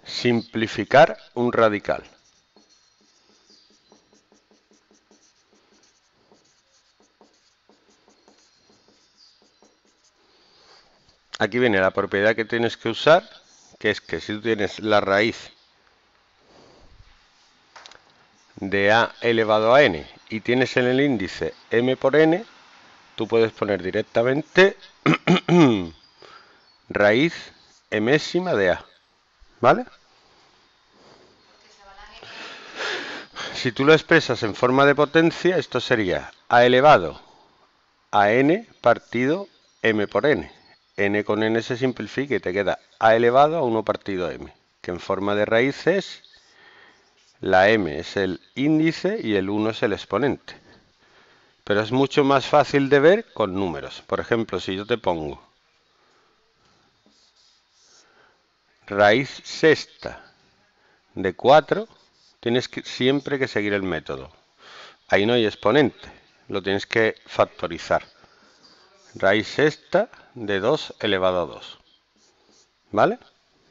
Simplificar un radical. Aquí viene la propiedad que tienes que usar, que es que si tú tienes la raíz de a elevado a n y tienes en el índice m por n, tú puedes poner directamente raíz mésima de a, ¿vale? Si tú lo expresas en forma de potencia, esto sería a elevado a n partido m por n. N con n se simplifica y te queda a elevado a 1 partido m, que en forma de raíces la m es el índice y el 1 es el exponente. Pero es mucho más fácil de ver con números. Por ejemplo, si yo te pongo raíz sexta de 4, tienes siempre que seguir el método. Ahí no hay exponente, lo tienes que factorizar. Raíz sexta de 2 elevado a 2. ¿Vale?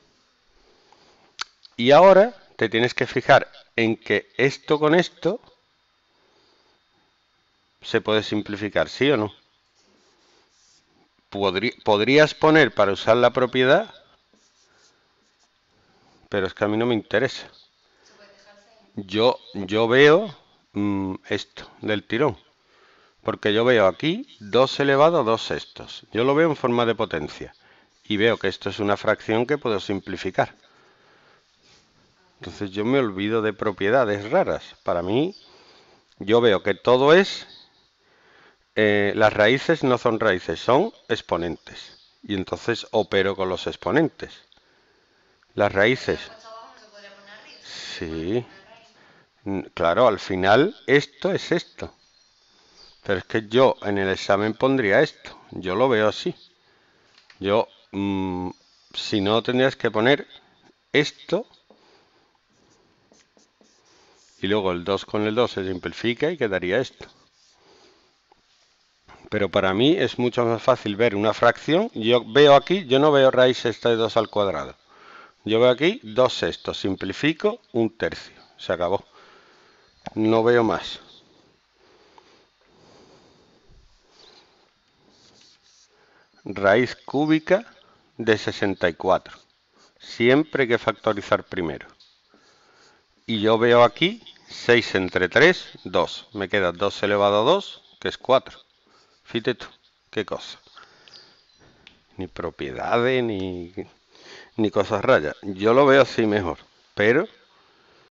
Y ahora te tienes que fijar en que esto con esto se puede simplificar, ¿sí o no? Podrías poner para usar la propiedad, pero es que a mí no me interesa. Yo veo esto del tirón, porque yo veo aquí 2 elevado a 2 sextos. Yo lo veo en forma de potencia y veo que esto es una fracción que puedo simplificar. Entonces yo me olvido de propiedades raras. Para mí, yo veo que todo es... las raíces no son raíces, son exponentes. Y entonces opero con los exponentes. Las raíces... Sí. Claro, al final esto es esto. Pero es que yo en el examen pondría esto. Yo lo veo así. Yo, si no, tendrías que poner esto. Y luego el 2 con el 2 se simplifica y quedaría esto. Pero para mí es mucho más fácil ver una fracción. Yo veo aquí, yo no veo raíz sexta de 2 al cuadrado. Yo veo aquí 2 sextos. Simplifico 1/3. Se acabó. No veo más. Raíz cúbica de 64. Siempre hay que factorizar primero. Y yo veo aquí 6 entre 3, 2. Me queda 2 elevado a 2, que es 4. Fíjate tú, qué cosa. Ni propiedades, ni cosas rayas. Yo lo veo así mejor. Pero